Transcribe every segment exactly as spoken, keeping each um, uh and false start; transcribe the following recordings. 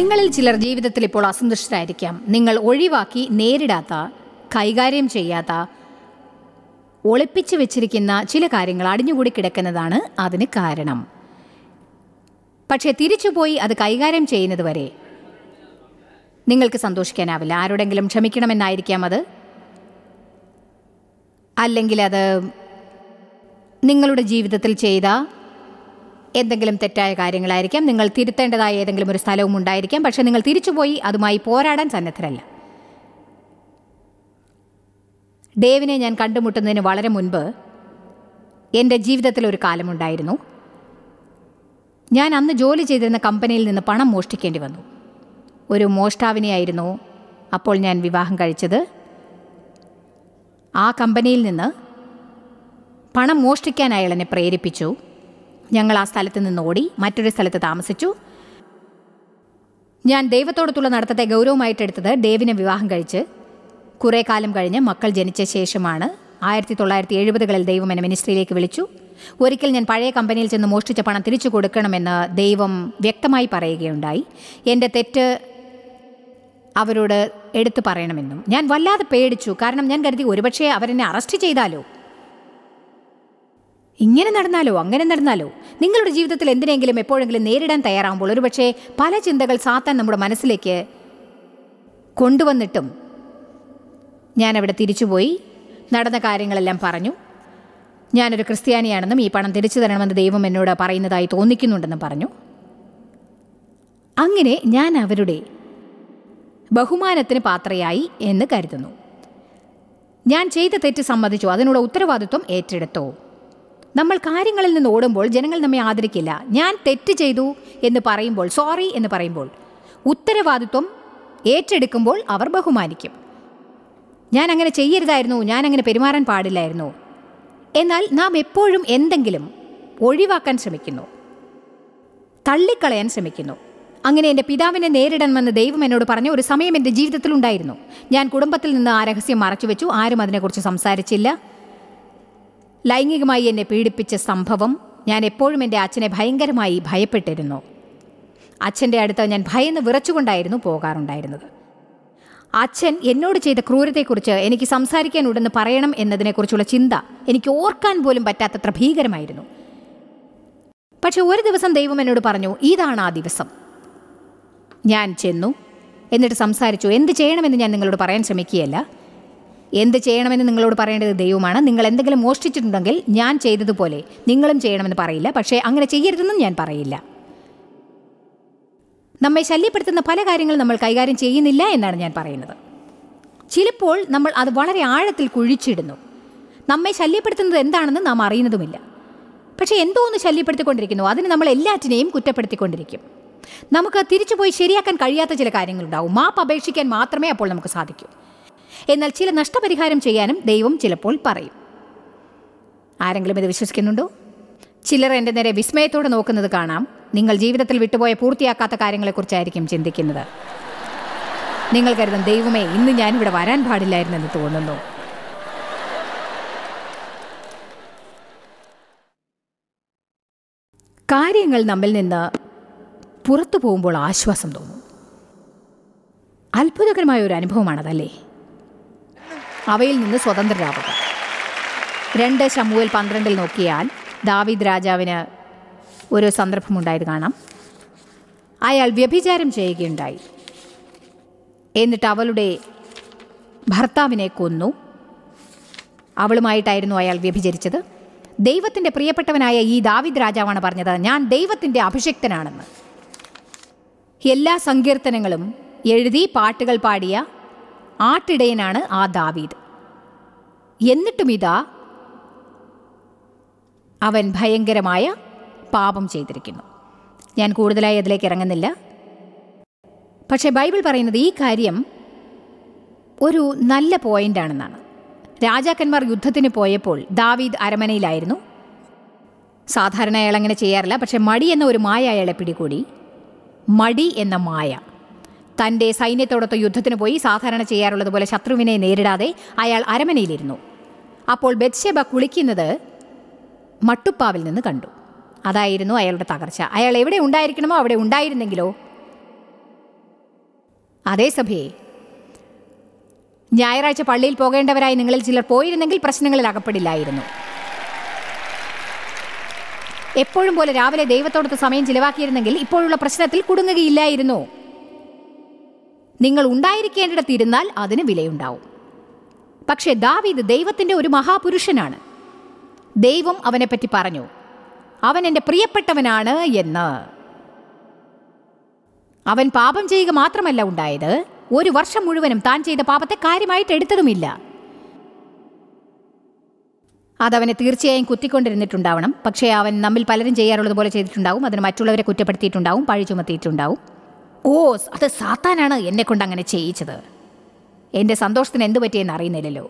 നിങ്ങളിൽ ചിലർ ജീവിതത്തിൽ ഇപ്പോൾ അസന്തുഷ്ടരായിരിക്കാം. നിങ്ങൾ ഒഴിവാക്കി നേരിടാത്ത, കൈകാര്യം ചെയ്യാത്ത, ഒളിപ്പിച്ചു വെച്ചിരിക്കുന്ന ചില കാര്യങ്ങൾ അടിഞ്ഞുകൂടി കിടക്കുന്നതാണ് അതിന് കാരണം. പക്ഷേ തിരിച്ചുപോയി അത് കൈകാര്യം ചെയ്യുന്നത് വരെ നിങ്ങൾക്ക് സന്തോഷിക്കാനാവില്ല. ആരോടെങ്കിലും ക്ഷമിക്കണമെന്നായിരിക്കാം അത്, അല്ലെങ്കിൽ അത് നിങ്ങളുടെ ജീവിതത്തിൽ ചെയ്ത എന്തെങ്കിലും തെറ്റായ കാര്യങ്ങളായിരിക്കാം. നിങ്ങൾ തിരുത്തേണ്ടതായ ഏതെങ്കിലും ഒരു സ്ഥലവും ഉണ്ടായിരിക്കാം. പക്ഷെ നിങ്ങൾ തിരിച്ചുപോയി അതുമായി പോരാടാൻ സന്നദ്ധരല്ല. ഡേവിനെ ഞാൻ കണ്ടുമുട്ടുന്നതിന് വളരെ മുൻപ് എൻ്റെ ജീവിതത്തിൽ ഒരു കാലമുണ്ടായിരുന്നു. ഞാൻ അന്ന് ജോലി ചെയ്തിരുന്ന കമ്പനിയിൽ നിന്ന് പണം മോഷ്ടിക്കേണ്ടി വന്നു. ഒരു മോഷ്ടാവിനെയായിരുന്നു അപ്പോൾ ഞാൻ വിവാഹം കഴിച്ചത്. ആ കമ്പനിയിൽ നിന്ന് പണം മോഷ്ടിക്കാൻ അയാൾ എന്നെ പ്രേരിപ്പിച്ചു. ഞങ്ങൾ ആ സ്ഥലത്ത് നിന്ന് ഓടി മറ്റൊരു സ്ഥലത്ത് താമസിച്ചു. ഞാൻ ദൈവത്തോടത്തുള്ള നടത്തത്തെ ഗൗരവമായിട്ടെടുത്തത് ഡേവിനെ വിവാഹം കഴിച്ച് കുറേ കാലം കഴിഞ്ഞ് മക്കൾ ജനിച്ച ശേഷമാണ്. ആയിരത്തി തൊള്ളായിരത്തി എഴുപതുകളിൽ ദൈവം എന്നെ മിനിസ്ട്രിയിലേക്ക് വിളിച്ചു. ഒരിക്കൽ ഞാൻ പഴയ കമ്പനിയിൽ ചെന്ന് മോഷ്ടിച്ച പണം തിരിച്ചു കൊടുക്കണമെന്ന് ദൈവം വ്യക്തമായി പറയുകയുണ്ടായി. എൻ്റെ തെറ്റ് അവരോട് എടുത്തു പറയണമെന്നും. ഞാൻ വല്ലാതെ പേടിച്ചു. കാരണം ഞാൻ കരുതി ഒരുപക്ഷെ അവരെന്നെ അറസ്റ്റ് ചെയ്താലോ, ഇങ്ങനെ നടന്നാലോ അങ്ങനെ നടന്നാലോ. നിങ്ങളുടെ ജീവിതത്തിൽ എന്തിനെങ്കിലും എപ്പോഴെങ്കിലും നേരിടാൻ തയ്യാറാകുമ്പോൾ ഒരുപക്ഷെ പല ചിന്തകൾ സാത്താൻ നമ്മുടെ മനസ്സിലേക്ക് കൊണ്ടുവന്നിട്ടും ഞാൻ അവിടെ തിരിച്ചുപോയി നടന്ന കാര്യങ്ങളെല്ലാം പറഞ്ഞു. ഞാനൊരു ക്രിസ്ത്യാനിയാണെന്നും ഈ പണം തിരിച്ചു തരണമെന്ന് ദൈവം എന്നോട് പറയുന്നതായി തോന്നിക്കുന്നുണ്ടെന്നും പറഞ്ഞു. അങ്ങനെ ഞാൻ അവരുടെ ബഹുമാനത്തിന് പാത്രയായി എന്ന് കരുതുന്നു. ഞാൻ ചെയ്ത തെറ്റ് സമ്മതിച്ചു, അതിനുള്ള ഉത്തരവാദിത്വം ഏറ്റെടുത്തു. നമ്മൾ കാര്യങ്ങളിൽ നിന്ന് ഓടുമ്പോൾ ജനങ്ങൾ നമ്മെ ആദരിക്കില്ല. ഞാൻ തെറ്റ് ചെയ്തു എന്ന് പറയുമ്പോൾ, സോറി എന്ന് പറയുമ്പോൾ, ഉത്തരവാദിത്വം ഏറ്റെടുക്കുമ്പോൾ അവർ ബഹുമാനിക്കും. ഞാൻ അങ്ങനെ ചെയ്യരുതായിരുന്നു, ഞാൻ അങ്ങനെ പെരുമാറാൻ പാടില്ലായിരുന്നു. എന്നാൽ നാം എപ്പോഴും എന്തെങ്കിലും ഒഴിവാക്കാൻ ശ്രമിക്കുന്നു, തള്ളിക്കളയാൻ ശ്രമിക്കുന്നു. അങ്ങനെ എൻ്റെ പിതാവിനെ നേരിടണമെന്ന് ദൈവം എന്നോട് പറഞ്ഞ ഒരു സമയം എൻ്റെ ജീവിതത്തിലുണ്ടായിരുന്നു. ഞാൻ കുടുംബത്തിൽ നിന്ന് ആ രഹസ്യം മറച്ചുവെച്ചു. ആരും അതിനെക്കുറിച്ച് സംസാരിച്ചില്ല. ലൈംഗികമായി എന്നെ പീഡിപ്പിച്ച സംഭവം ഞാൻ എപ്പോഴും എൻ്റെ അച്ഛനെ ഭയങ്കരമായി ഭയപ്പെട്ടിരുന്നു. അച്ഛൻ്റെ അടുത്ത് ഞാൻ ഭയന്ന് വിറച്ചുകൊണ്ടായിരുന്നു പോകാറുണ്ടായിരുന്നത്. അച്ഛൻ എന്നോട് ചെയ്ത ക്രൂരതയെക്കുറിച്ച് എനിക്ക് സംസാരിക്കാൻ ഉണ്ടെന്ന് പറയണം എന്നതിനെക്കുറിച്ചുള്ള ചിന്ത എനിക്ക് ഓർക്കാൻ പോലും പറ്റാത്തത്ര ഭീകരമായിരുന്നു. പക്ഷെ ഒരു ദിവസം ദൈവം എന്നോട് പറഞ്ഞു, ഇതാണ് ആ ദിവസം. ഞാൻ ചെന്നു, എന്നിട്ട് സംസാരിച്ചു. എന്ത് ചെയ്യണമെന്ന് ഞാൻ നിങ്ങളോട് പറയാൻ ശ്രമിക്കുകയല്ല. എന്ത് ചെയ്യണമെന്ന് നിങ്ങളോട് പറയേണ്ടത് ദൈവമാണ്. നിങ്ങൾ എന്തെങ്കിലും മോഷ്ടിച്ചിട്ടുണ്ടെങ്കിൽ ഞാൻ ചെയ്തതുപോലെ നിങ്ങളും ചെയ്യണമെന്ന് പറയില്ല. പക്ഷേ അങ്ങനെ ചെയ്യരുതെന്നും ഞാൻ പറയില്ല. നമ്മെ ശല്യപ്പെടുത്തുന്ന പല കാര്യങ്ങളും നമ്മൾ കൈകാര്യം ചെയ്യുന്നില്ല എന്നാണ് ഞാൻ പറയുന്നത്. ചിലപ്പോൾ നമ്മൾ അത് വളരെ ആഴത്തിൽ കുഴിച്ചിടുന്നു. നമ്മെ ശല്യപ്പെടുത്തുന്നത് എന്താണെന്ന് നാം അറിയുന്നതുമില്ല. പക്ഷേ എന്തോ ഒന്ന് ശല്യപ്പെടുത്തിക്കൊണ്ടിരിക്കുന്നു. അതിന് നമ്മൾ എല്ലാറ്റിനെയും കുറ്റപ്പെടുത്തിക്കൊണ്ടിരിക്കും. നമുക്ക് തിരിച്ചുപോയി ശരിയാക്കാൻ കഴിയാത്ത ചില കാര്യങ്ങളുണ്ടാവും. മാപ്പ് അപേക്ഷിക്കാൻ മാത്രമേ അപ്പോൾ നമുക്ക് സാധിക്കൂ. എന്നാൽ ചില നഷ്ടപരിഹാരം ചെയ്യാനും ദൈവം ചിലപ്പോൾ പറയും. ആരെങ്കിലും ഇത് വിശ്വസിക്കുന്നുണ്ടോ? ചിലർ എൻ്റെ നേരെ വിസ്മയത്തോടെ നോക്കുന്നത് കാണാം. നിങ്ങൾ ജീവിതത്തിൽ വിട്ടുപോയ പൂർത്തിയാക്കാത്ത കാര്യങ്ങളെക്കുറിച്ചായിരിക്കും ചിന്തിക്കുന്നത്. നിങ്ങൾ കരുതും, ദൈവമേ, ഇന്ന് ഞാനിവിടെ വരാൻ പാടില്ലായിരുന്നെന്ന് തോന്നുന്നു. കാര്യങ്ങൾ നമ്മിൽ നിന്ന് പുറത്തു പോകുമ്പോൾ ആശ്വാസം തോന്നും. അത്ഭുതകരമായ ഒരു അനുഭവമാണതല്ലേ? അവയിൽ നിന്ന് സ്വതന്ത്രരാവുക. രണ്ട് ശമൂവേൽ പന്ത്രണ്ടിൽ നോക്കിയാൽ ദാവീദ് രാജാവിന് ഒരു സന്ദർഭമുണ്ടായത് കാണാം. അയാൾ വ്യഭിചാരം ചെയ്യുകയുണ്ടായി. എന്നിട്ട് അവളുടെ ഭർത്താവിനെ കൊന്നു. അവളുമായിട്ടായിരുന്നു അയാൾ വ്യഭിചരിച്ചത്. ദൈവത്തിൻ്റെ പ്രിയപ്പെട്ടവനായ ഈ ദാവീദ് രാജാവാണ് പറഞ്ഞത്, ഞാൻ ദൈവത്തിൻ്റെ അഭിഷിക്തനാണെന്ന്. എല്ലാ സങ്കീർത്തനങ്ങളും എഴുതി പാട്ടുകൾ പാടിയ ആട്ടിടയനാണ് ആ ദാവീദ്. എന്നിട്ടും ഇതാ അവൻ ഭയങ്കരമായ പാപം ചെയ്തിരിക്കുന്നു. ഞാൻ കൂടുതലായി അതിലേക്ക് ഇറങ്ങുന്നില്ല. പക്ഷേ ബൈബിൾ പറയുന്നത് ഈ കാര്യം ഒരു നല്ല പോയിൻ്റാണെന്നാണ്. രാജാക്കന്മാർ യുദ്ധത്തിന് പോയപ്പോൾ ദാവീദ് അരമനയിലായിരുന്നു. സാധാരണ അയാൾ അങ്ങനെ ചെയ്യാറില്ല. പക്ഷേ മടി എന്ന ഒരു മായ അയാളെ പിടികൂടി. മടി എന്ന മായ തൻ്റെ സൈന്യത്തോടൊത്ത് യുദ്ധത്തിന് പോയി. സാധാരണ ചെയ്യാറുള്ളതുപോലെ ശത്രുവിനെ നേരിടാതെ അയാൾ അരമനയിലിരുന്നു. അപ്പോൾ ബത്ശേബ കുളിക്കുന്നത് മട്ടുപ്പാവിൽ നിന്ന് കണ്ടു. അതായിരുന്നു അയാളുടെ തകർച്ച. അയാൾ എവിടെ ഉണ്ടായിരിക്കണമോ അവിടെ ഉണ്ടായിരുന്നെങ്കിലോ അതേ സഭയെ, ഞായറാഴ്ച പള്ളിയിൽ പോകേണ്ടവരായി നിങ്ങളിൽ ചിലർ പോയിരുന്നെങ്കിൽ പ്രശ്നങ്ങളിൽ അകപ്പെടില്ലായിരുന്നു. എപ്പോഴും പോലെ രാവിലെ ദൈവത്തോടൊത്ത് സമയം ചിലവാക്കിയിരുന്നെങ്കിൽ ഇപ്പോഴുള്ള പ്രശ്നത്തിൽ കുടുങ്ങുകയില്ലായിരുന്നു. നിങ്ങൾ ഉണ്ടായിരിക്കേണ്ടിടത്തിരുന്നാൽ അതിന് വിലയുണ്ടാവും. പക്ഷേ ദാവീദ് ദൈവത്തിൻ്റെ ഒരു മഹാപുരുഷനാണ്. ദൈവം അവനെപ്പറ്റി പറഞ്ഞു, അവൻ എൻ്റെ പ്രിയപ്പെട്ടവനാണ് എന്ന്. അവൻ പാപം ചെയ്യുക മാത്രമല്ല ഉണ്ടായത്, ഒരു വർഷം മുഴുവനും താൻ ചെയ്ത പാപത്തെ കാര്യമായിട്ട് എടുത്തതുമില്ല. അതവനെ തീർച്ചയായും കുത്തിക്കൊണ്ടിരുന്നിട്ടുണ്ടാവണം. പക്ഷേ അവൻ നമ്മിൽ പലരും ചെയ്യാറുള്ളത് പോലെ ചെയ്തിട്ടുണ്ടാവും. അതിന് മറ്റുള്ളവരെ കുറ്റപ്പെടുത്തിയിട്ടുണ്ടാവും, പഴി ചുമത്തിയിട്ടുണ്ടാവും. ഓ, അത് സാത്താനാണ് എന്നെ കൊണ്ട് അങ്ങനെ ചെയ്യിച്ചത്, എൻ്റെ സന്തോഷത്തിന് എന്തു പറ്റിയെന്ന് അറിയുന്നില്ലല്ലോ.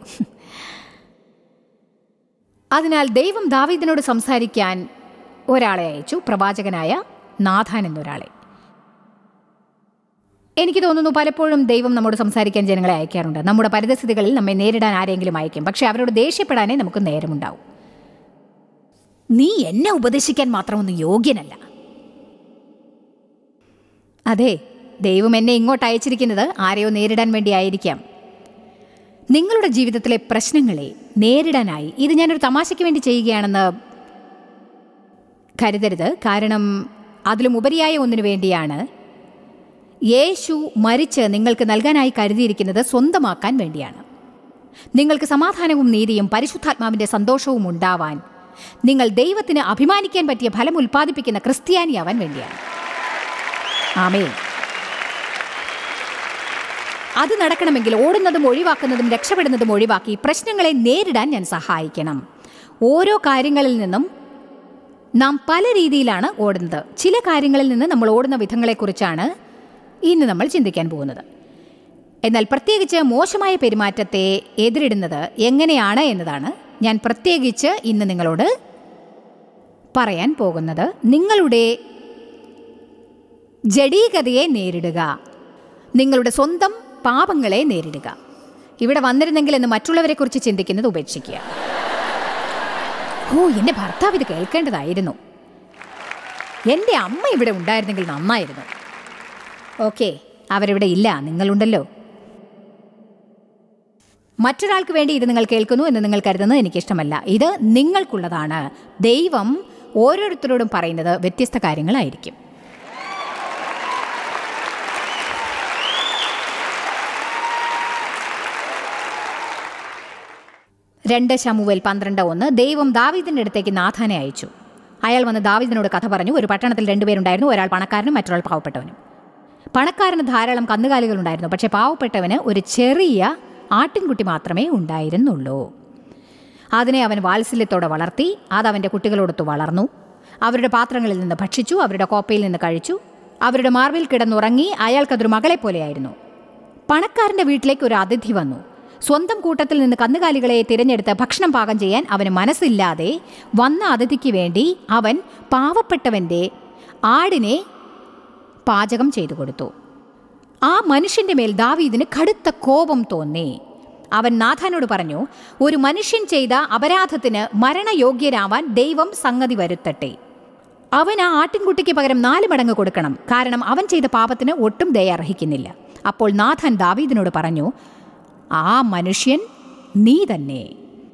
അതിനാൽ ദൈവം ദാവീദിനോട് സംസാരിക്കാൻ ഒരാളെ അയച്ചു, പ്രവാചകനായ നാഥാൻ എന്നൊരാളെ. എനിക്ക് തോന്നുന്നു പലപ്പോഴും ദൈവം നമ്മോട് സംസാരിക്കാൻ ജനങ്ങളെ അയക്കാറുണ്ട്. നമ്മുടെ പരിതസ്ഥിതികളിൽ നമ്മെ നേരിടാൻ ആരെങ്കിലും അയക്കും. പക്ഷെ അവരോട് ദേഷ്യപ്പെടാനേ നമുക്ക് നേരമുണ്ടാവും. നീ എന്നെ ഉപദേശിക്കാൻ മാത്രമൊന്നും യോഗ്യനല്ല. അതെ, ദൈവം എന്നെ ഇങ്ങോട്ട് അയച്ചിരിക്കുന്നത് ആരെയോ നേരിടാൻ വേണ്ടി ആയിരിക്കാം. നിങ്ങളുടെ ജീവിതത്തിലെ പ്രശ്നങ്ങളെ നേരിടാനായി. ഇത് ഞാനൊരു തമാശയ്ക്ക് വേണ്ടി ചെയ്യുകയാണെന്ന് കരുതരുത്. കാരണം അതിലും ഉപരിയായ ഒന്നിനു വേണ്ടിയാണ്. യേശു മരിച്ച് നിങ്ങൾക്ക് നൽകാനായി കരുതിയിരിക്കുന്നത് സ്വന്തമാക്കാൻ വേണ്ടിയാണ്. നിങ്ങൾക്ക് സമാധാനവും നീതിയും പരിശുദ്ധാത്മാവിൻ്റെ സന്തോഷവും ഉണ്ടാവാൻ, നിങ്ങൾ ദൈവത്തിന് അഭിമാനിക്കാൻ പറ്റിയ ഫലം ഉൽപ്പാദിപ്പിക്കുന്ന ക്രിസ്ത്യാനിയാവാൻ വേണ്ടിയാണ്. ആമേൻ. അത് നടക്കണമെങ്കിൽ ഓടുന്നതും ഒഴിവാക്കുന്നതും രക്ഷപ്പെടുന്നതും ഒഴിവാക്കി പ്രശ്നങ്ങളെ നേരിടാൻ ഞാൻ സഹായിക്കണം. ഓരോ കാര്യങ്ങളിൽ നിന്നും നാം പല രീതിയിലാണ് ഓടുന്നത്. ചില കാര്യങ്ങളിൽ നിന്ന് നമ്മൾ ഓടുന്ന വിധങ്ങളെക്കുറിച്ചാണ് ഇന്ന് നമ്മൾ ചിന്തിക്കാൻ പോകുന്നത്. എന്നാൽ പ്രത്യേകിച്ച് മോശമായ പെരുമാറ്റത്തെ എതിരിടുന്നത് എങ്ങനെയാണ് എന്നതാണ് ഞാൻ പ്രത്യേകിച്ച് ഇന്ന് നിങ്ങളോട് പറയാൻ പോകുന്നത്. നിങ്ങളുടെ ജഡീകതയെ നേരിടുക, നിങ്ങളുടെ സ്വന്തം പാപങ്ങളെ നേരിടുക. ഇവിടെ വന്നിരുന്നെങ്കിൽ എന്ന് മറ്റുള്ളവരെക്കുറിച്ച് ചിന്തിക്കുന്നത് ഉപേക്ഷിക്കുക. ഓ, എൻ്റെ ഭർത്താവ് ഇത് കേൾക്കേണ്ടതായിരുന്നു, എൻ്റെ അമ്മ ഇവിടെ ഉണ്ടായിരുന്നെങ്കിൽ നന്നായിരുന്നു. ഓക്കെ, അവരിവിടെ ഇല്ല, നിങ്ങളുണ്ടല്ലോ. മറ്റൊരാൾക്ക് വേണ്ടി ഇത് നിങ്ങൾ കേൾക്കുന്നു എന്ന് നിങ്ങൾ കരുതുന്നത് എനിക്കിഷ്ടമല്ല. ഇത് നിങ്ങൾക്കുള്ളതാണ്. ദൈവം ഓരോരുത്തരോടും പറയുന്നത് വ്യത്യസ്ത കാര്യങ്ങളായിരിക്കും. രണ്ട് ശമൂവേൽ പന്ത്രണ്ട് ഒന്ന്. ദൈവം ദാവീദിൻ്റെ അടുത്തേക്ക് നാഥാനെ അയച്ചു. അയാൾ വന്ന് ദാവീദിനോട് കഥ പറഞ്ഞു. ഒരു പട്ടണത്തിൽ രണ്ടുപേരുണ്ടായിരുന്നു, ഒരാൾ പണക്കാരനും മറ്റൊരാൾ പാവപ്പെട്ടവനും. പണക്കാരന് ധാരാളം കന്നുകാലികളുണ്ടായിരുന്നു, പക്ഷേ പാവപ്പെട്ടവന് ഒരു ചെറിയ ആട്ടിൻകുട്ടി മാത്രമേ ഉണ്ടായിരുന്നുള്ളൂ. അതിനെ അവൻ വാത്സല്യത്തോടെ വളർത്തി. അതവൻ്റെ കുട്ടികളോടൊത്ത് വളർന്നു. അവരുടെ പാത്രങ്ങളിൽ നിന്ന് ഭക്ഷിച്ചു, അവരുടെ കോപ്പയിൽ നിന്ന് കഴിച്ചു, അവരുടെ മാർവിൽ കിടന്നുറങ്ങി. അയാൾക്കതൊരു മകളെ പോലെയായിരുന്നു. പണക്കാരൻ്റെ വീട്ടിലേക്ക് ഒരു അതിഥി വന്നു. സ്വന്തം കൂട്ടത്തിൽ നിന്ന് കന്നുകാലികളെ തിരഞ്ഞെടുത്ത് ഭക്ഷണം പാകം ചെയ്യാൻ അവന് മനസ്സില്ലാതെ വന്ന അതിഥിക്ക് വേണ്ടി അവൻ പാവപ്പെട്ടവൻ്റെ ആടിനെ പാചകം ചെയ്തു കൊടുത്തു. ആ മനുഷ്യൻ്റെ മേൽ ദാവീദിന് കടുത്ത കോപം തോന്നി. അവൻ നാഥാനോട് പറഞ്ഞു, ഒരു മനുഷ്യൻ ചെയ്ത അപരാധത്തിന് മരണയോഗ്യരാവാൻ ദൈവം സംഗതി വരുത്തട്ടെ. അവൻ ആ ആട്ടിൻകുട്ടിക്ക് പകരം നാല് മടങ്ങ് കൊടുക്കണം, കാരണം അവൻ ചെയ്ത പാപത്തിന് ഒട്ടും ദയ അർഹിക്കുന്നില്ല. അപ്പോൾ നാഥാൻ ദാവീദിനോട് പറഞ്ഞു, ആ മനുഷ്യൻ നീ തന്നെ.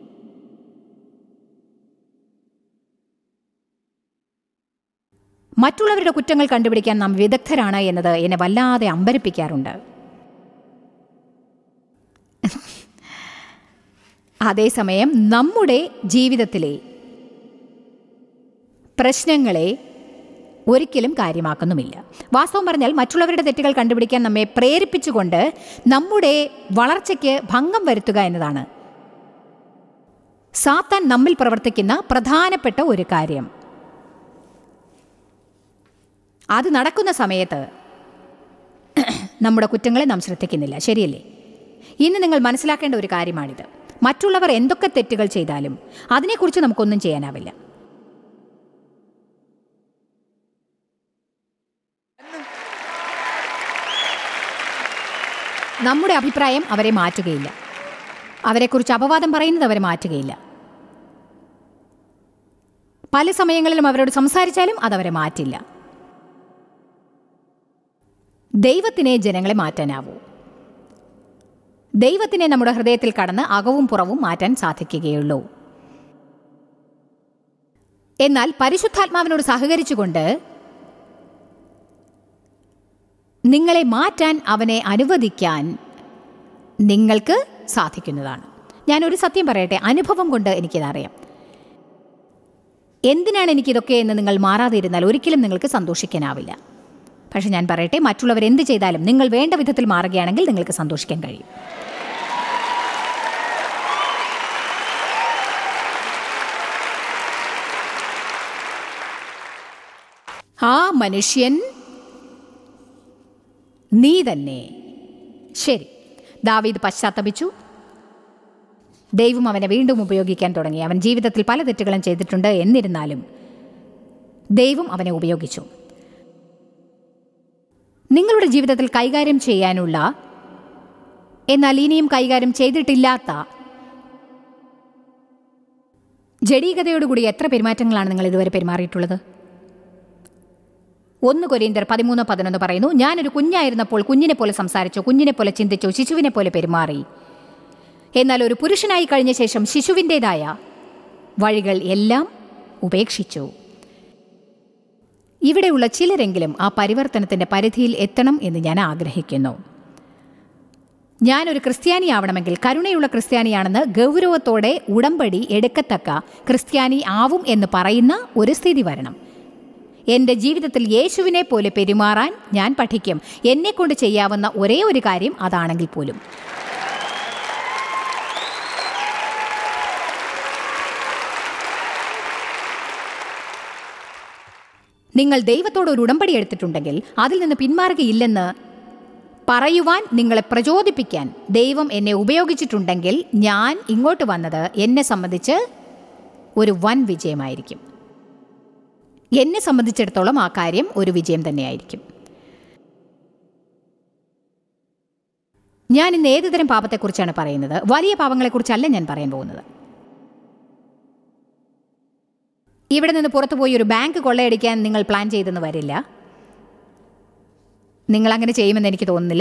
മറ്റുള്ളവരുടെ കുറ്റങ്ങൾ കണ്ടുപിടിക്കാൻ നാം വിദഗ്ധരാണ് എന്നത് എന്നെ വല്ലാതെ അമ്പരപ്പിക്കാറുണ്ട്. അതേസമയം നമ്മുടെ ജീവിതത്തിലെ പ്രശ്നങ്ങളെ ഒരിക്കലും കാര്യമാക്കുന്നുമില്ല. വാസ്തവം പറഞ്ഞാൽ മറ്റുള്ളവരുടെ തെറ്റുകൾ കണ്ടുപിടിക്കാൻ നമ്മെ പ്രേരിപ്പിച്ചുകൊണ്ട് നമ്മുടെ വളർച്ചയ്ക്ക് ഭംഗം വരുത്തുക എന്നതാണ് സാത്താൻ നമ്മിൽ പ്രവർത്തിക്കുന്ന പ്രധാനപ്പെട്ട ഒരു കാര്യം. അത് നടക്കുന്ന സമയത്ത് നമ്മുടെ കുറ്റങ്ങളെ നാം ശ്രദ്ധിക്കുന്നില്ല, ശരിയല്ലേ? ഇന്ന് നിങ്ങൾ മനസ്സിലാക്കേണ്ട ഒരു കാര്യമാണിത്. മറ്റുള്ളവർ എന്തൊക്കെ തെറ്റുകൾ ചെയ്താലും അതിനെക്കുറിച്ച് നമുക്കൊന്നും ചെയ്യാനാവില്ല. നമ്മുടെ അഭിപ്രായം അവരെ മാറ്റുകയില്ല. അവരെക്കുറിച്ച് അപവാദം പറയുന്നത് അവരെ മാറ്റുകയില്ല. പല സമയങ്ങളിലും അവരോട് സംസാരിച്ചാലും അതവരെ മാറ്റില്ല. ദൈവത്തിനെ ജനങ്ങളെ മാറ്റാനാവൂ. ദൈവത്തിനെ നമ്മുടെ ഹൃദയത്തിൽ കടന്ന് അകവും പുറവും മാറ്റാൻ സാധിക്കുകയുള്ളൂ. എന്നാൽ പരിശുദ്ധാത്മാവിനോട് സഹകരിച്ചുകൊണ്ട് നിങ്ങളെ മാറ്റാൻ അവനെ അനുവദിക്കാൻ നിങ്ങൾക്ക് സാധിക്കുന്നതാണ്. ഞാനൊരു സത്യം പറയട്ടെ, അനുഭവം കൊണ്ട് എനിക്കിതറിയാം. എന്തിനാണ് എനിക്കിതൊക്കെ എന്ന് നിങ്ങൾ മാറാതിരുന്നാൽ ഒരിക്കലും നിങ്ങൾക്ക് സന്തോഷിക്കാനാവില്ല. പക്ഷെ ഞാൻ പറയട്ടെ, മറ്റുള്ളവർ എന്ത് ചെയ്താലും നിങ്ങൾ വേണ്ട വിധത്തിൽ മാറുകയാണെങ്കിൽ നിങ്ങൾക്ക് സന്തോഷിക്കാൻ കഴിയും. ആ മനുഷ്യൻ നീ തന്നെ. ശരി, ദാവീദ് പശ്ചാത്തപിച്ചു. ദൈവം അവനെ വീണ്ടും ഉപയോഗിക്കാൻ തുടങ്ങി. അവൻ ജീവിതത്തിൽ പല തെറ്റുകളും ചെയ്തിട്ടുണ്ട്. എന്നിരുന്നാലും ദൈവം അവനെ ഉപയോഗിച്ചു. നിങ്ങളുടെ ജീവിതത്തിൽ കൈകാര്യം ചെയ്യാനുള്ള, എന്നാൽ ഇനിയും കൈകാര്യം ചെയ്തിട്ടില്ലാത്ത ജഡീകതയോടുകൂടി എത്ര പെരുമാറ്റങ്ങളാണ് നിങ്ങൾ ഇതുവരെ പെരുമാറിയിട്ടുള്ളത്? ഒന്ന് കൊരിന്ത്യർ പതിമൂന്ന് പതിനൊന്ന് പറയുന്നു, ഞാനൊരു കുഞ്ഞായിരുന്നപ്പോൾ കുഞ്ഞിനെ പോലെ സംസാരിച്ചു, കുഞ്ഞിനെ പോലെ ചിന്തിച്ചു, ശിശുവിനെ പോലെ പെരുമാറി. എന്നാൽ ഒരു പുരുഷനായി കഴിഞ്ഞ ശേഷം ശിശുവിൻ്റെതായ വഴികൾ എല്ലാം ഉപേക്ഷിച്ചു. ഇവിടെയുള്ള ചിലരെങ്കിലും ആ പരിവർത്തനത്തിൻ്റെ പരിധിയിൽ എത്തണം എന്ന് ഞാൻ ആഗ്രഹിക്കുന്നു. ഞാനൊരു ക്രിസ്ത്യാനിയാവണമെങ്കിൽ കരുണയുള്ള ക്രിസ്ത്യാനിയാണെന്ന് ഗൗരവത്തോടെ ഉടമ്പടി എടുക്കത്തക്ക ക്രിസ്ത്യാനി ആവും എന്ന് പറയുന്ന ഒരു സ്ഥിതി വരണം. എൻ്റെ ജീവിതത്തിൽ യേശുവിനെ പോലെ പെരുമാറാൻ ഞാൻ പഠിക്കും. എന്നെക്കൊണ്ട് ചെയ്യാവുന്ന ഒരേ ഒരു കാര്യം അതാണെങ്കിൽ പോലും. നിങ്ങൾ ദൈവത്തോട് ഒരു ഉടമ്പടി എടുത്തിട്ടുണ്ടെങ്കിൽ അതിൽ നിന്ന് പിന്മാറുകയില്ലെന്ന് പറയുവാൻ നിങ്ങളെ പ്രചോദിപ്പിക്കാൻ ദൈവം എന്നെ ഉപയോഗിച്ചിട്ടുണ്ടെങ്കിൽ ഞാൻ ഇങ്ങോട്ട് വന്നത് എന്നെ സംബന്ധിച്ച് ഒരു വൻ വിജയമായിരിക്കും. എന്നെ സംബന്ധിച്ചിടത്തോളം ആ കാര്യം ഒരു വിജയം തന്നെയായിരിക്കും. ഞാൻ ഇന്ന് ഏതുതരം പാപത്തെക്കുറിച്ചാണ് പറയുന്നത്? വലിയ പാപങ്ങളെക്കുറിച്ചല്ല ഞാൻ പറയാൻ പോകുന്നത്. ഇവിടെ നിന്ന് പുറത്തുപോയി ഒരു ബാങ്ക് കൊള്ളയടിക്കാൻ നിങ്ങൾ പ്ലാൻ ചെയ്തെന്ന് വരില്ല. നിങ്ങളങ്ങനെ ചെയ്യുമെന്ന് എനിക്ക് തോന്നുന്നില്ല.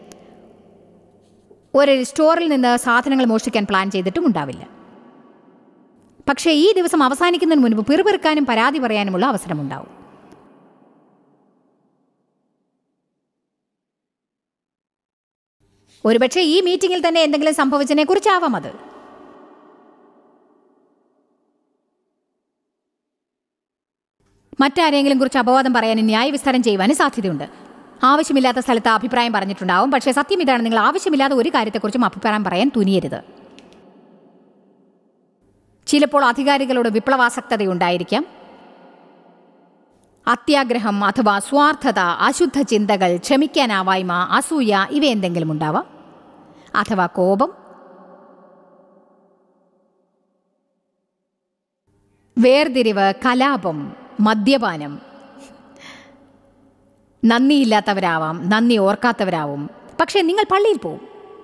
ഒരു സ്റ്റോറിൽ നിന്ന് സാധനങ്ങൾ മോഷ്ടിക്കാൻ പ്ലാൻ ചെയ്തിട്ടും ഉണ്ടാവില്ല. പക്ഷേ ഈ ദിവസം അവസാനിക്കുന്നതിന് മുൻപ് പിറുപിറുക്കാനും പരാതി പറയാനുമുള്ള അവസരമുണ്ടാവും. ഒരുപക്ഷെ ഈ മീറ്റിംഗിൽ തന്നെ എന്തെങ്കിലും സംഭവിച്ചതിനെ കുറിച്ചാവാം അത്. മറ്റാരെങ്കിലും കുറിച്ച് അപവാദം പറയാനും ന്യായവിസ്താരം ചെയ്യുവാനും സാധ്യതയുണ്ട്. ആവശ്യമില്ലാത്ത സ്ഥലത്ത് അഭിപ്രായം പറഞ്ഞിട്ടുണ്ടാവും. പക്ഷേ സത്യം ഇതാണ്, നിങ്ങൾ ആവശ്യമില്ലാത്ത ഒരു കാര്യത്തെക്കുറിച്ചും അഭിപ്രായം പറയാൻ തുനിയരുത്. ചിലപ്പോൾ അധികാരികളോട് വിപ്ലവാസക്തതയുണ്ടായിരിക്കാം. അത്യാഗ്രഹം അഥവാ സ്വാർത്ഥത, അശുദ്ധ ചിന്തകൾ, ക്ഷമിക്കാനാവായ്മ, അസൂയ ഇവയെന്തെങ്കിലും ഉണ്ടാവാം. അഥവാ കോപം, വേർതിരിവ്, കലാപം, മദ്യപാനം. നന്ദിയില്ലാത്തവരാവാം, നന്ദി ഓർക്കാത്തവരാവും. പക്ഷേ നിങ്ങൾ പള്ളിയിൽ പോവും.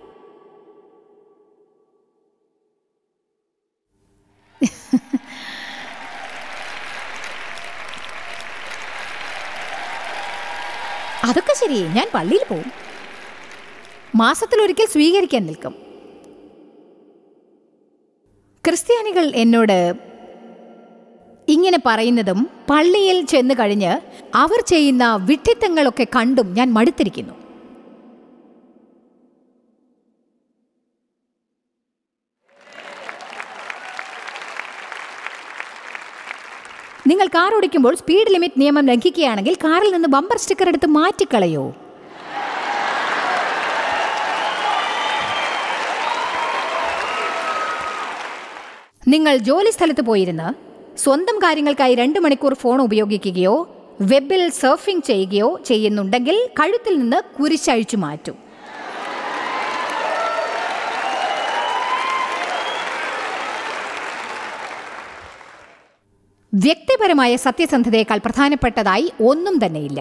അതൊക്കെ ശരി, ഞാൻ പള്ളിയിൽ പോവും. മാസത്തിലൊരിക്കൽ സ്വീകരിക്കാൻ നിൽക്കും. ക്രിസ്ത്യാനികൾ എന്നോട് ഇങ്ങനെ പറയുന്നതും പള്ളിയിൽ ചെന്ന് കഴിഞ്ഞ് അവർ ചെയ്യുന്ന വിഡ്ഢിത്തങ്ങളൊക്കെ കണ്ടും ഞാൻ മടുത്തിരിക്കുന്നു. നിങ്ങൾ കാർ ഓടിക്കുമ്പോൾ സ്പീഡ് ലിമിറ്റ് നിയമം ലംഘിക്കുകയാണെങ്കിൽ കാറിൽ നിന്ന് ബമ്പർ സ്റ്റിക്കർ എടുത്ത് മാറ്റിക്കളയോ? നിങ്ങൾ ജോലി സ്ഥലത്ത് പോയിരുന്ന് സ്വന്തം കാര്യങ്ങൾക്കായി രണ്ട് മണിക്കൂർ ഫോൺ ഉപയോഗിക്കുകയോ വെബിൽ സർഫിംഗ് ചെയ്യുകയോ ചെയ്യുന്നുണ്ടെങ്കിൽ കഴുത്തിൽ നിന്ന് കുരിശഴിച്ചു മാറ്റൂ. വ്യക്തിപരമായ സത്യസന്ധതയേക്കാൾ പ്രധാനപ്പെട്ടതായി ഒന്നും തന്നെയില്ല.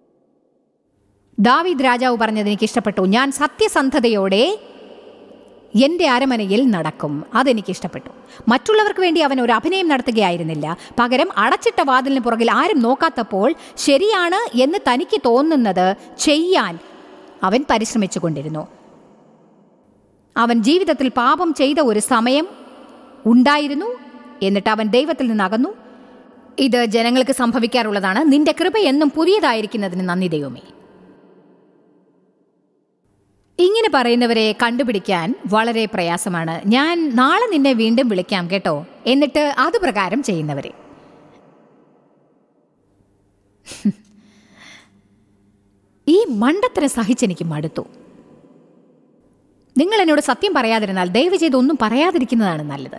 ദാവീദ് രാജാവ് പറഞ്ഞത് എനിക്ക് ഇഷ്ടപ്പെട്ടു. ഞാൻ സത്യസന്ധതയോടെ എൻ്റെ അരമനയിൽ നടക്കും. അതെനിക്കിഷ്ടപ്പെട്ടു. മറ്റുള്ളവർക്ക് വേണ്ടി അവൻ ഒരു അഭിനയം നടത്തുകയായിരുന്നില്ല. പകരം അടച്ചിട്ട വാതിലിന് പുറകിൽ ആരും നോക്കാത്തപ്പോൾ ശരിയാണ് എന്ന് തനിക്ക് തോന്നുന്നത് ചെയ്യാൻ അവൻ പരിശ്രമിച്ചു കൊണ്ടിരുന്നു. അവൻ ജീവിതത്തിൽ പാപം ചെയ്ത ഒരു സമയം ഉണ്ടായിരുന്നു. എന്നിട്ട് അവൻ ദൈവത്തിൽ നിന്നകന്നു. ഇത് ജനങ്ങൾക്ക് സംഭവിക്കാറുള്ളതാണ്. നിന്റെ കൃപ എന്നും പുതിയതായിരിക്കുന്നതിന് നന്ദി ദൈവമേ. ഇങ്ങനെ പറയുന്നവരെ കണ്ടുപിടിക്കാൻ വളരെ പ്രയാസമാണ്. ഞാൻ നാളെ നിന്നെ വീണ്ടും വിളിക്കാം കേട്ടോ, എന്നിട്ട് അതുപ്രകാരം ചെയ്യുന്നവരെ. ഈ മണ്ടത്തരം സഹിച്ചെനിക്ക് മടുത്തു. നിങ്ങൾ എന്നോട് സത്യം പറയാതിരുന്നാൽ ദയവ് ചെയ്ത് ഒന്നും പറയാതിരിക്കുന്നതാണ് നല്ലത്.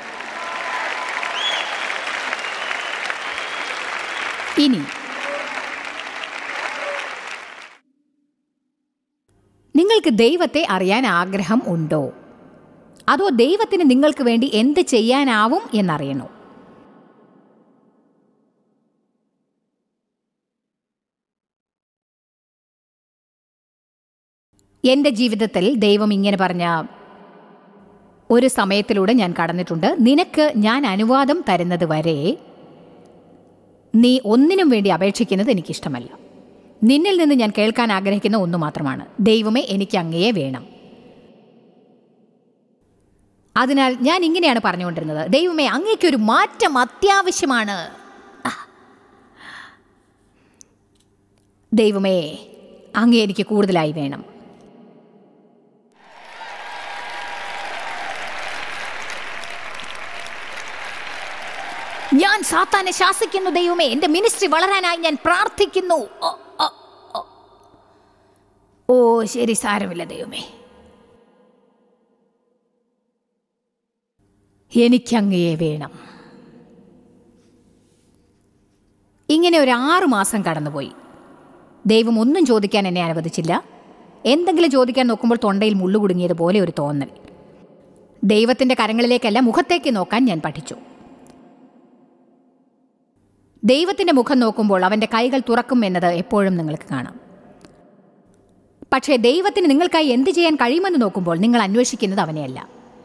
ഇനി നിങ്ങൾക്ക് ദൈവത്തെ അറിയാൻ ആഗ്രഹം ഉണ്ടോ? അതോ ദൈവത്തിന് നിങ്ങൾക്ക് വേണ്ടി എന്ത് ചെയ്യാനാവും എന്നറിയണോ? എൻ്റെ ജീവിതത്തിൽ ദൈവം ഇങ്ങനെ പറഞ്ഞ ഒരു സമയത്തിലൂടെ ഞാൻ കടന്നിട്ടുണ്ട്. നിനക്ക് ഞാൻ അനുവാദം തരുന്നത് വരെ നീ ഒന്നിനും വേണ്ടി അപേക്ഷിക്കുന്നത് എനിക്കിഷ്ടമല്ല. നിന്നിൽ നിന്ന് ഞാൻ കേൾക്കാൻ ആഗ്രഹിക്കുന്ന ഒന്നു മാത്രമാണ്, ദൈവമേ എനിക്ക് അങ്ങയെ വേണം. അതിനാൽ ഞാൻ ഇങ്ങനെയാണ് പറഞ്ഞുകൊണ്ടിരുന്നത്, ദൈവമേ അങ്ങേക്കൊരു മാറ്റം അത്യാവശ്യമാണ്. ദൈവമേ അങ്ങേ എനിക്ക് കൂടുതലായി വേണം. ഞാൻ സാത്താനെ ശാസിക്കുന്നു ദൈവമേ, എൻ്റെ മിനിസ്ട്രി വളരാനായി ഞാൻ പ്രാർത്ഥിക്കുന്നു. ഓ ശരി, സാരമില്ല ദൈവമേ, എനിക്കങ്ങയെ വേണം. ഇങ്ങനെ ഒരു ആറു മാസം കടന്നുപോയി. ദൈവം ഒന്നും ചോദിക്കാൻ എന്നെ അനുവദിച്ചില്ല. എന്തെങ്കിലും ചോദിക്കാൻ നോക്കുമ്പോൾ തൊണ്ടയിൽ മുള്ളു കുടുങ്ങിയതുപോലെ ഒരു തോന്നൽ. ദൈവത്തിൻ്റെ കരങ്ങളിലേക്കല്ല, മുഖത്തേക്ക് നോക്കാൻ ഞാൻ പഠിച്ചു. ദൈവത്തിൻ്റെ മുഖം നോക്കുമ്പോൾ അവൻ്റെ കൈകൾ തുറക്കും എന്നത് എപ്പോഴും നിങ്ങൾക്ക് കാണാം. പക്ഷേ ദൈവത്തിന് നിങ്ങൾക്കായി എന്ത് ചെയ്യാൻ കഴിയുമെന്ന് നോക്കുമ്പോൾ നിങ്ങൾ അന്വേഷിക്കുന്നത് അവനെയല്ല.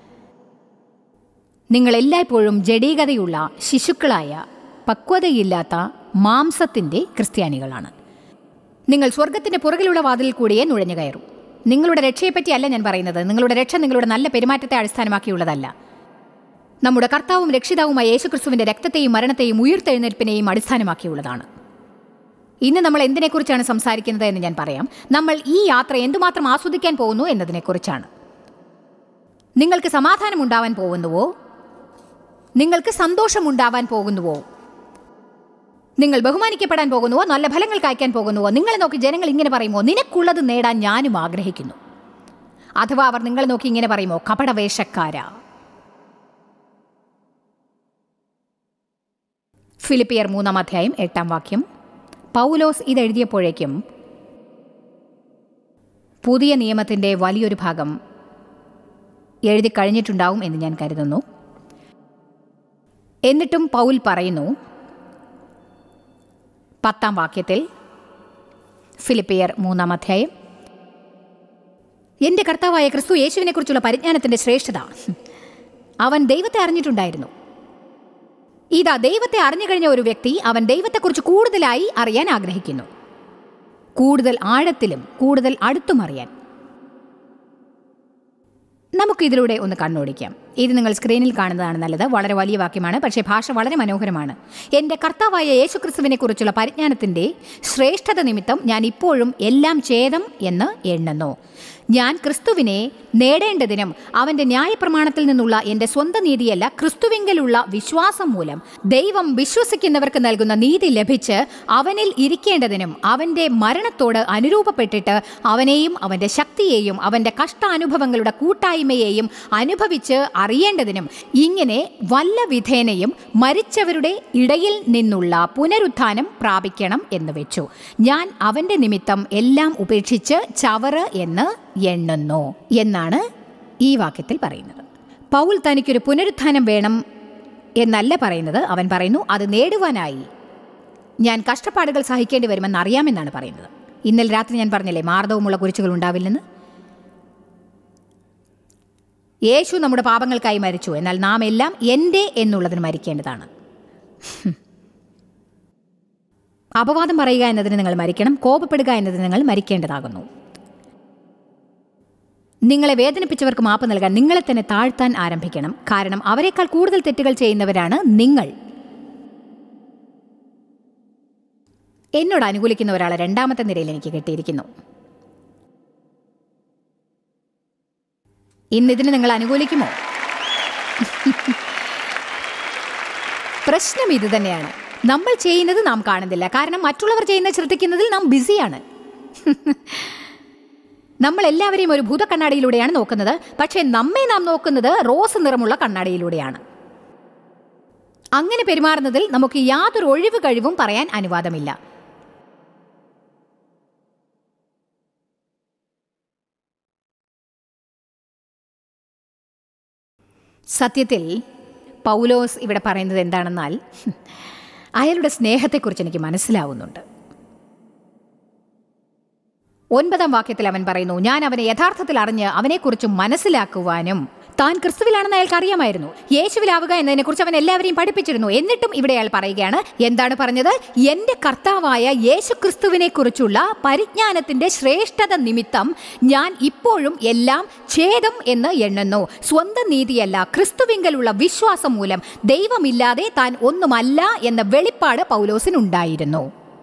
നിങ്ങൾ എല്ലായ്പ്പോഴും ജഡീകതയുള്ള ശിശുക്കളായ പക്വതയില്ലാത്ത മാംസത്തിൻ്റെ ക്രിസ്ത്യാനികളാണ്. നിങ്ങൾ സ്വർഗത്തിൻ്റെ പുറകിലുള്ള വാതിലിൽ കൂടിയേ നുഴഞ്ഞു കയറും. നിങ്ങളുടെ രക്ഷയെപ്പറ്റിയല്ല ഞാൻ പറയുന്നത്. നിങ്ങളുടെ രക്ഷ നിങ്ങളുടെ നല്ല പെരുമാറ്റത്തെ അടിസ്ഥാനമാക്കിയുള്ളതല്ല. നമ്മുടെ കർത്താവും രക്ഷിതാവുമായ യേശുക്രിസ്തുവിൻ്റെ രക്തത്തെയും മരണത്തെയും ഉയിർത്തെഴുന്നേൽപ്പിനെയും അടിസ്ഥാനമാക്കിയുള്ളതാണ്. ഇന്ന് നമ്മൾ എന്തിനെക്കുറിച്ചാണ് സംസാരിക്കുന്നത് എന്ന് ഞാൻ പറയാം. നമ്മൾ ഈ യാത്ര എന്തുമാത്രം ആസ്വദിക്കാൻ പോകുന്നു എന്നതിനെക്കുറിച്ചാണ്. നിങ്ങൾക്ക് സമാധാനമുണ്ടാവാൻ പോകുന്നുവോ? നിങ്ങൾക്ക് സന്തോഷമുണ്ടാവാൻ പോകുന്നുവോ? നിങ്ങൾ ബഹുമാനിക്കപ്പെടാൻ പോകുന്നുവോ? നല്ല ഫലങ്ങൾ കായ്ക്കാൻ പോകുന്നുവോ? നിങ്ങളെ നോക്കി ജനങ്ങൾ ഇങ്ങനെ പറയുമോ, നിനക്കുള്ളത് നേടാൻ ഞാനും ആഗ്രഹിക്കുന്നു? അഥവാ അവർ നിങ്ങളെ നോക്കി ഇങ്ങനെ പറയുമോ, കപടവേഷക്കാരാ? ഫിലിപ്പിയർ മൂന്നാം അധ്യായം എട്ടാം വാക്യം. പൗലോസ് ഇതെഴുതിയപ്പോഴേക്കും പുതിയ നിയമത്തിൻ്റെ വലിയൊരു ഭാഗം എഴുതി കഴിഞ്ഞിട്ടുണ്ടാവും എന്ന് ഞാൻ കരുതുന്നു. എന്നിട്ടും പൗൽ പറയുന്നു പത്താം വാക്യത്തിൽ, ഫിലിപ്പിയർ മൂന്നാം അധ്യായം, എൻ്റെ കർത്താവായ ക്രിസ്തു യേശുവിനെക്കുറിച്ചുള്ള പരിജ്ഞാനത്തിൻ്റെ ശ്രേഷ്ഠത. അവൻ ദൈവത്തെ അറിഞ്ഞിട്ടുണ്ടായിരുന്നു. ഇതാ, ദൈവത്തെ അറിഞ്ഞു കഴിഞ്ഞ ഒരു വ്യക്തി അവൻ ദൈവത്തെക്കുറിച്ച് കൂടുതലായി അറിയാൻ ആഗ്രഹിക്കുന്നു. കൂടുതൽ ആഴത്തിലും കൂടുതൽ അടുത്തും അറിയാൻ. നമുക്കിതിലൂടെ ഒന്ന് കണ്ണോടിക്കാം. ഇത് നിങ്ങൾ സ്ക്രീനിൽ കാണുന്നതാണ് നല്ലത്. വളരെ വലിയ വാക്യമാണ്, പക്ഷേ ഭാഷ വളരെ മനോഹരമാണ്. എൻ്റെ കർത്താവായ യേശുക്രിസ്തുവിനെ കുറിച്ചുള്ള പരിജ്ഞാനത്തിൻ്റെ ശ്രേഷ്ഠത നിമിത്തം ഞാൻ ഇപ്പോഴും എല്ലാം ഛേദം എന്ന് എണ്ണുന്നു. ഞാൻ ക്രിസ്തുവിനെ നേടേണ്ടതിനും അവൻ്റെ ന്യായപ്രമാണത്തിൽ നിന്നുള്ള എൻ്റെ സ്വന്തം നീതിയല്ല, ക്രിസ്തുവിങ്കലുള്ള വിശ്വാസം മൂലം ദൈവം വിശ്വസിക്കുന്നവർക്ക് നൽകുന്ന നീതി ലഭിച്ച് അവനിൽ ഇരിക്കേണ്ടതിനും അവൻ്റെ മരണത്തോട് അനുരൂപപ്പെട്ടിട്ട് അവനെയും അവൻ്റെ ശക്തിയെയും അവൻ്റെ കഷ്ടാനുഭവങ്ങളുടെ കൂട്ടായ്മയെയും അനുഭവിച്ച് അറിയേണ്ടതിനും ഇങ്ങനെ വല്ല വിധേനയും മരിച്ചവരുടെ ഇടയിൽ നിന്നുള്ള പുനരുത്ഥാനം പ്രാപിക്കണം എന്ന് വെച്ചു. ഞാൻ അവൻ്റെ നിമിത്തം എല്ലാം ഉപേക്ഷിച്ച് ചവറ് എന്ന് എണ്ണുന്നു എന്നാണ് ഈ വാക്യത്തിൽ പറയുന്നത്. പൗൽ തനിക്കൊരു പുനരുത്ഥാനം വേണം എന്നല്ല പറയുന്നത്. അവൻ പറയുന്നു, അത് നേടുവാനായി ഞാൻ കഷ്ടപ്പാടുകൾ സഹിക്കേണ്ടി വരുമെന്ന് അറിയാമെന്നാണ് പറയുന്നത്. ഇന്നലെ രാത്രി ഞാൻ പറഞ്ഞില്ലേ, മാർദ്ദവമുള്ള കുരിശുകൾ ഉണ്ടാവില്ലെന്ന്. യേശു നമ്മുടെ പാപങ്ങൾക്കായി മരിച്ചു, എന്നാൽ നാം എല്ലാം എൻ്റെ എന്നുള്ളതിന് മരിക്കേണ്ടതാണ്. അപവാദം പറയുക എന്നതിന് നിങ്ങൾ മരിക്കണം, കോപപ്പെടുക എന്നതിന് നിങ്ങൾ മരിക്കേണ്ടതാകുന്നു. നിങ്ങളെ വേദനിപ്പിച്ചവർക്ക് മാപ്പ് നൽകാൻ നിങ്ങളെ തന്നെ താഴ്ത്താൻ ആരംഭിക്കണം, കാരണം അവരെക്കാൾ കൂടുതൽ തെറ്റുകൾ ചെയ്യുന്നവരാണ് നിങ്ങൾ. എന്നോട് അനുകൂലിക്കുന്ന ഒരാളെ രണ്ടാമത്തെ നിരയിൽ എനിക്ക് കിട്ടിയിരിക്കുന്നു. ഇന്നിതിന് നിങ്ങൾ അനുകൂലിക്കുമോ? പ്രശ്നം ഇത് തന്നെയാണ്. നമ്മൾ ചെയ്യുന്നത് നാം കാണുന്നില്ല, കാരണം മറ്റുള്ളവർ ചെയ്യുന്നത് ശ്രദ്ധിക്കുന്നതിൽ നാം ബിസിയാണ്. നമ്മൾ എല്ലാവരെയും ഒരു ഭൂത കണ്ണാടിയിലൂടെയാണ് നോക്കുന്നത്, പക്ഷേ നമ്മെ നാം നോക്കുന്നത് റോസ് നിറമുള്ള കണ്ണാടിയിലൂടെയാണ്. അങ്ങനെ പെരുമാറുന്നതിൽ നമുക്ക് യാതൊരു ഒഴിവ് കഴിവും പറയാൻ അനുവാദമില്ല. സത്യത്തിൽ പൗലോസ് ഇവിടെ പറയുന്നത് എന്താണെന്നാൽ, അയാളുടെ സ്നേഹത്തെക്കുറിച്ച് എനിക്ക് മനസ്സിലാവുന്നുണ്ട്. ഒൻപതാം വാക്യത്തിൽ അവൻ പറയുന്നു, ഞാൻ അവനെ യഥാർത്ഥത്തിൽ അറിഞ്ഞ് അവനെക്കുറിച്ച് മനസ്സിലാക്കുവാനും. താൻ ക്രിസ്തുവിലാണെന്ന് അയാൾക്ക് അറിയാമായിരുന്നു. യേശുവിലാവുക എന്നതിനെക്കുറിച്ച് അവൻ എല്ലാവരെയും പഠിപ്പിച്ചിരുന്നു. എന്നിട്ടും ഇവിടെ അയാൾ പറയുകയാണ്, എന്താണ് പറഞ്ഞത്? എൻ്റെ കർത്താവായ യേശു ക്രിസ്തുവിനെ കുറിച്ചുള്ള പരിജ്ഞാനത്തിൻ്റെ ശ്രേഷ്ഠത നിമിത്തം ഞാൻ ഇപ്പോഴും എല്ലാം ഛേദം എന്ന് എണ്ണുന്നു. സ്വന്തം നീതിയല്ല, ക്രിസ്തുവിങ്കലുള്ള വിശ്വാസം മൂലം ദൈവമില്ലാതെ താൻ ഒന്നുമല്ല എന്ന വെളിപ്പാട് പൗലോസിനുണ്ടായിരുന്നു.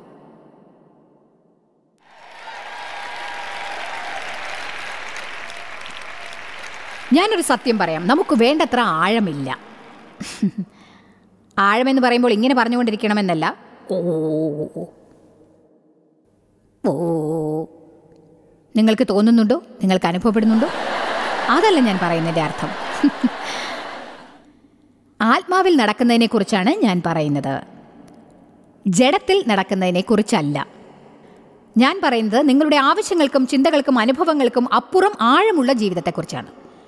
ഞാനൊരു സത്യം പറയാം, നമുക്ക് വേണ്ടത്ര ആഴമില്ല. ആഴമെന്ന് പറയുമ്പോൾ ഇങ്ങനെ പറഞ്ഞുകൊണ്ടിരിക്കണമെന്നല്ല, ഓ ഓ നിങ്ങൾക്ക് തോന്നുന്നുണ്ടോ? നിങ്ങൾക്ക് അനുഭവപ്പെടുന്നുണ്ടോ? അതല്ല ഞാൻ പറയുന്നതിൻ്റെ അർത്ഥം. ആത്മാവിൽ നടക്കുന്നതിനെക്കുറിച്ചാണ് ഞാൻ പറയുന്നത്, ജഡത്തിൽ നടക്കുന്നതിനെക്കുറിച്ചല്ല. ഞാൻ പറയുന്നത് നിങ്ങളുടെ ആവശ്യങ്ങൾക്കും ചിന്തകൾക്കും അനുഭവങ്ങൾക്കും അപ്പുറം ആഴമുള്ള ജീവിതത്തെക്കുറിച്ചാണ്.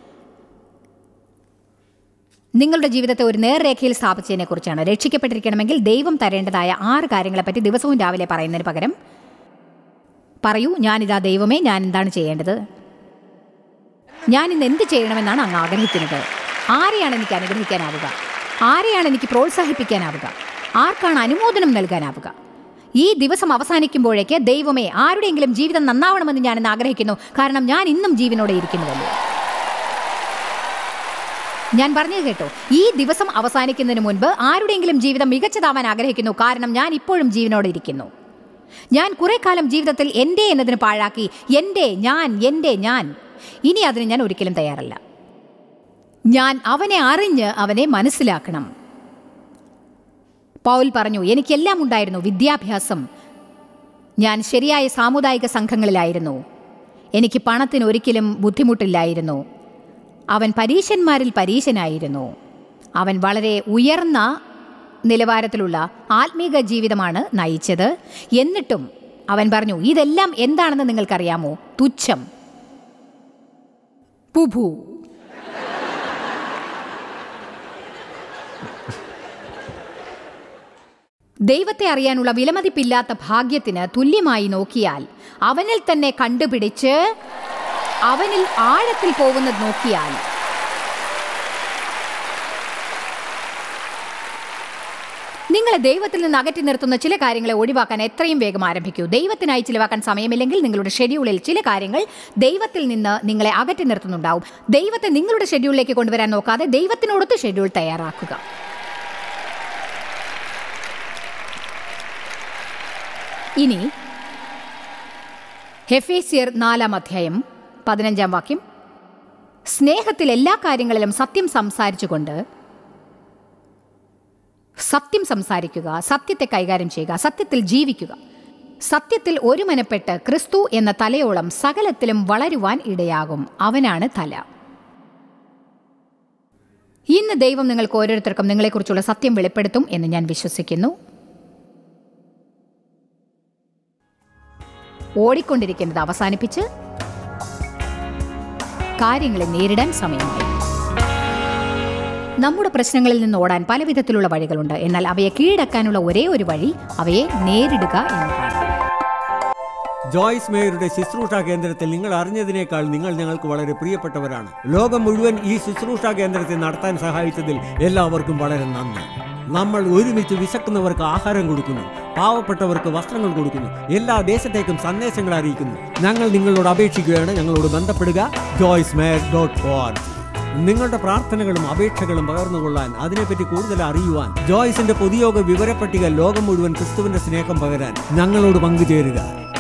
നിങ്ങളുടെ ജീവിതത്തെ ഒരു നേർരേഖയിൽ സ്ഥാപിച്ചതിനെക്കുറിച്ചാണ്. രക്ഷിക്കപ്പെട്ടിരിക്കണമെങ്കിൽ ദൈവം തരേണ്ടതായ ആറ് കാര്യങ്ങളെപ്പറ്റി ദിവസവും രാവിലെ പറയുന്നതിന് പകരം പറയൂ, ഞാനിതാ ദൈവമേ, ഞാൻ എന്താണ് ചെയ്യേണ്ടത്? ഞാൻ ഇന്ന് എന്ത് ചെയ്യണമെന്നാണ് അങ്ങ് ആഗ്രഹിക്കുന്നത്? ആരെയാണ് എനിക്ക് അനുഗ്രഹിക്കാനാവുക? ആരെയാണ് എനിക്ക് പ്രോത്സാഹിപ്പിക്കാനാവുക? ആർക്കാണ് അനുമോദനം നൽകാനാവുക? ഈ ദിവസം അവസാനിക്കുമ്പോഴേക്ക് ദൈവമേ, ആരുടെയെങ്കിലും ജീവിതം നന്നാവണമെന്ന് ഞാനിന്ന് ആഗ്രഹിക്കുന്നു, കാരണം ഞാൻ ഇന്നും ജീവനോടെ ഇരിക്കുന്നുവല്ലോ. ഞാൻ പറഞ്ഞത് കേട്ടോ, ഈ ദിവസം അവസാനിക്കുന്നതിന് മുൻപ് ആരുടെയെങ്കിലും ജീവിതം മികച്ചതാവാൻ ആഗ്രഹിക്കുന്നു, കാരണം ഞാൻ ഇപ്പോഴും ജീവനോടെ ഇരിക്കുന്നു. ഞാൻ കുറെ കാലം ജീവിതത്തിൽ എൻ്റെ എന്നതിന് പാഴാക്കി എൻ്റെ, ഞാൻ, എൻ്റെ, ഞാൻ. ഇനി അതിന് ഞാൻ ഒരിക്കലും തയ്യാറല്ല. ഞാൻ അവനെ അറിഞ്ഞ് അവനെ മനസ്സിലാക്കണം. പൗൽ പറഞ്ഞു, എനിക്കെല്ലാം ഉണ്ടായിരുന്നു, വിദ്യാഭ്യാസം, ഞാൻ ശരിയായ സാമുദായിക സംഘങ്ങളിലായിരുന്നു, എനിക്ക് പണത്തിന് ഒരിക്കലും ബുദ്ധിമുട്ടില്ലായിരുന്നു. അവൻ പരീശന്മാരിൽ പരീശനായിരുന്നു. അവൻ വളരെ ഉയർന്ന നിലവാരത്തിലുള്ള ആത്മീക ജീവിതമാണ് നയിച്ചത്. എന്നിട്ടും അവൻ പറഞ്ഞു, ഇതെല്ലാം എന്താണെന്ന് നിങ്ങൾക്കറിയാമോ? തുച്ഛം, പുഭു. ദൈവത്തെ അറിയാനുള്ള വിലമതിപ്പില്ലാത്ത ഭാഗ്യത്തിന് തുല്യമായി നോക്കിയാൽ, അവനിൽ തന്നെ കണ്ടുപിടിച്ച് അവനിൽ ആഴത്തിൽ പോകുന്നത് നോക്കിയാൽ, നിങ്ങളെ ദൈവത്തിൽ നിന്ന് അകറ്റി നിർത്തുന്ന ചില കാര്യങ്ങളെ ഒഴിവാക്കാൻ എത്രയും വേഗം ആരംഭിക്കൂ. ദൈവത്തിനായി ചിലവാക്കാൻ സമയമില്ലെങ്കിൽ നിങ്ങളുടെ ഷെഡ്യൂളിൽ ചില കാര്യങ്ങൾ ദൈവത്തിൽ നിന്ന് നിങ്ങളെ അകറ്റി നിർത്തുന്നുണ്ടാവും. ദൈവത്തെ നിങ്ങളുടെ ഷെഡ്യൂളിലേക്ക് കൊണ്ടുവരാൻ നോക്കാതെ ദൈവത്തിനോടൊത്ത് ഷെഡ്യൂൾ തയ്യാറാക്കുക. ഇനി എഫേസ്യർ നാലാം അധ്യായം പതിനഞ്ചാം വാക്യം, സ്നേഹത്തിൽ എല്ലാ കാര്യങ്ങളിലും സത്യം സംസാരിച്ചുകൊണ്ട്, സത്യം സംസാരിക്കുക, സത്യത്തെ കൈകാര്യം ചെയ്യുക, സത്യത്തിൽ ജീവിക്കുക, സത്യത്തിൽ ഒരുമനപ്പെട്ട് ക്രിസ്തു എന്ന തലയോളം സകലത്തിലും വളരുവാൻ ഇടയാകും. അവനാണ് തല. ഇന്ന് ദൈവം നിങ്ങൾക്ക് ഓരോരുത്തർക്കും നിങ്ങളെക്കുറിച്ചുള്ള സത്യം വെളിപ്പെടുത്തും എന്ന് ഞാൻ വിശ്വസിക്കുന്നു. ഓടിക്കൊണ്ടിരിക്കുന്നത് അവസാനിപ്പിച്ച് കാര്യങ്ങളെ നേരിടാൻ സമയമായി. നമ്മുടെ പ്രശ്നങ്ങളിൽ നിന്ന് ഓടാൻ പല വിധത്തിലുള്ള വഴികളുണ്ട്. എന്നാൽ അവയെ കീഴടക്കാനുള്ള ഒരേ ഒരു വഴി അവയെ നേരിടുക എന്നതാണ്. ജോയ്സ് മേയറുടെ ശുശ്രൂഷാ കേന്ദ്രത്തിൽ നിങ്ങൾ അറിഞ്ഞതിനേക്കാൾ നിങ്ങൾ ഞങ്ങൾക്ക് വളരെ പ്രിയപ്പെട്ടവരാണ്. ലോകം മുഴുവൻ ഈ ശുശ്രൂഷാ കേന്ദ്രത്തെ നടത്താൻ സഹായിച്ചതിൽ എല്ലാവർക്കും വളരെ നന്ദി. നമ്മൾ ഒരുമിച്ച് വിശക്കുന്നവർക്ക് ആഹാരം കൊടുക്കുന്നു, പാവപ്പെട്ടവർക്ക് വസ്ത്രങ്ങൾ കൊടുക്കുന്നു, എല്ലാ ദേശത്തേക്കും സന്ദേശങ്ങൾ അറിയിക്കുന്നു. ഞങ്ങൾ നിങ്ങളോട് അപേക്ഷിക്കുകയാണ്, ഞങ്ങളോട് ബന്ധപ്പെടുക. Joyce Meyer dot org. നിങ്ങളുടെ പ്രാർത്ഥനകളും അപേക്ഷകളും പകർന്നുകൊള്ളാൻ, അതിനെപ്പറ്റി കൂടുതൽ അറിയുവാൻ, ജോയ്സിന്റെ പൊതുയോഗ വിവരപ്പട്ടിക ലോകം മുഴുവൻ ക്രിസ്തുവിന്റെ സ്നേഹം പകരാൻ ഞങ്ങളോട് പങ്കുചേരുക.